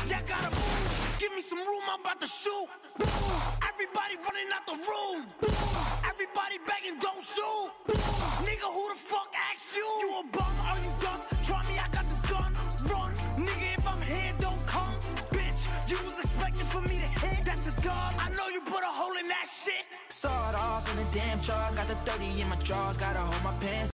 Yeah, gotta move. Give me some room, I'm about to shoot. Everybody running out the room. Everybody begging, don't shoot. Nigga, who the fuck asked you? You a bum, are you dumb? Try me, I got this gun. Run, nigga, if I'm here, don't come. Bitch, you was expecting for me to hit. That's a dub, I know you put a hole in that shit. Saw it off in a damn jar. Got the 30 in my drawers, gotta hold my pants.